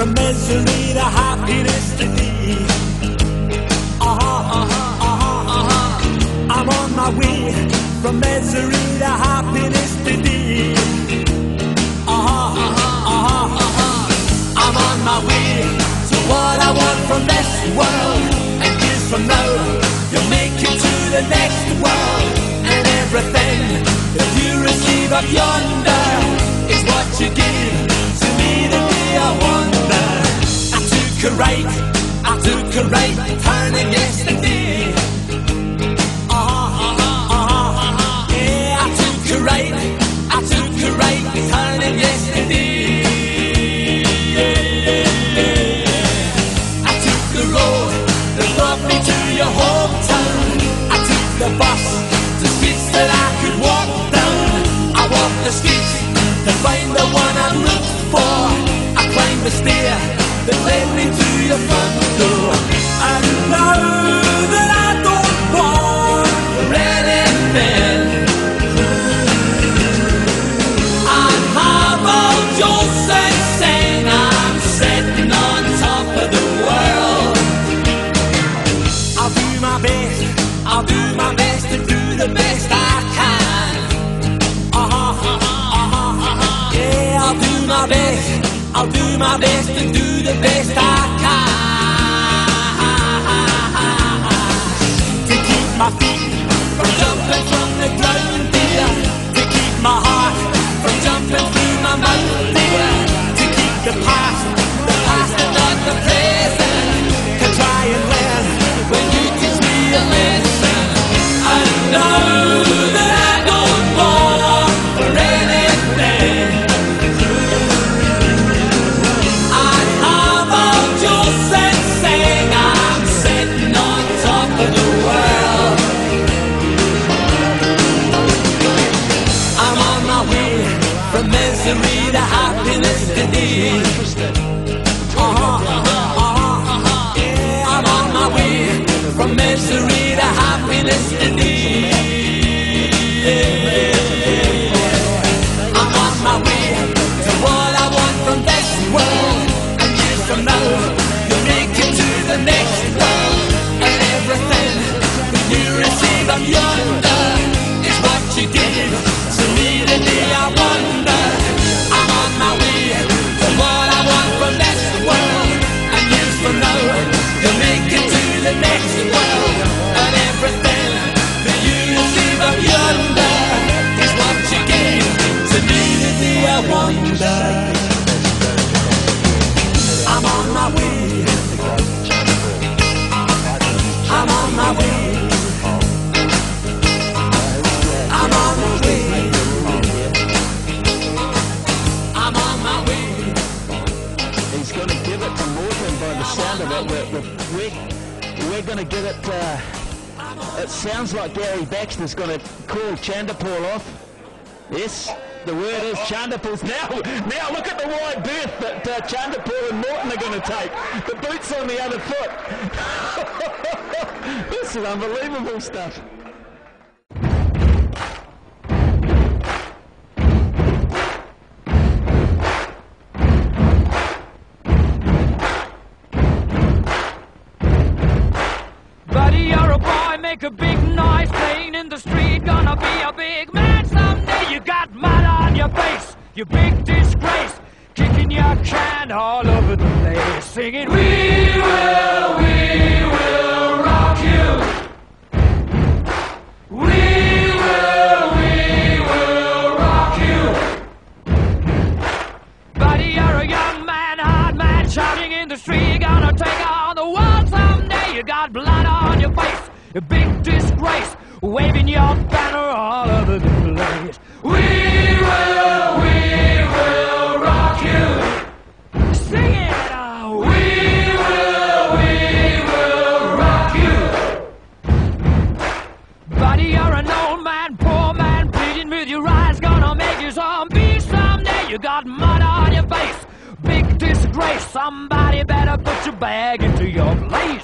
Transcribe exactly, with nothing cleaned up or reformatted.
from misery to happiness today. Uh-huh, uh-huh, uh-huh, uh-huh. I'm on my way from misery to happiness today. Uh-huh, uh-huh, uh-huh, uh-huh. I'm on my way to what I want from this world. And years from now, you'll make it to the next world. And everything that you receive up yonder is what you give to me today. I wonder. I took a right, I took a right turning yesterday. Uh-huh, uh-huh, uh-huh, uh-huh. Yeah, I took a right, I took a right turning yesterday. Yeah, yeah, yeah. I took the road that brought me to your hometown. I took the bus to streets that I could walk down. I walked the streets to find the one I looked for. I climbed the stair that led me to your front door. And now that I don't want anything, I'm Harvard Joseph saying I'm sitting on top of the world. I'll do my best, I'll do my best to do the best I can. Uh-huh, uh-huh, uh-huh, uh-huh. Yeah, I'll do my best, I'll do my best to do the best I can. To keep my feet from jumping from the ground, dear. To keep my heart from jumping through my mouth, dear. To keep the past, the past and not the present. To try and learn when you teach me a lesson. I know that I don't want for anything. I have all Joseph saying I'm sitting on top of the world. I'm on my way from misery to happiness today. Uh-huh, uh-huh, uh-huh, uh-huh. Yeah, I'm on my way from misery to happiness today. I'm on my way to what I want from this world. And years from now, you'll make it to the next world. And everything that you receive up yonder is what you give to me today. I wonder. I'm on my way to what I want from this world. And years from now, you'll make it to the next world. And everything that you receive up yonder is what you give to me today. I wonder. I'm on my way. I'm on my way. I'm on my way. I'm on my way. He's going to give it to Morgan by the sound of it. We're, we're, we're going to give it, uh, it sounds like Gary Baxter's going to call Chanderpaul off. Yes, the word is Chanderpaul's. Now, now look at the wide berth that uh, Chanderpaul and Morton are going to take. The boot's on the other foot. This is unbelievable stuff. Buddy, you're a boy, make a big noise, playing in the street, gonna be a big man someday. You got mud on your face, you big disgrace, kicking your can all over the place, singing, we will, we will rock you. We will, we will rock you. Buddy, you're a young man, hard man, shouting in the street, gonna take on the world someday. You got blood on your face, a big disgrace, waving your banner all over the place. We will, we will rock you. Sing it out. We will, we will rock you. Buddy, you're an old man, poor man, pleading with your eyes, gonna make you zombie someday. You got mud on your face, big disgrace, somebody better put your bag into your place.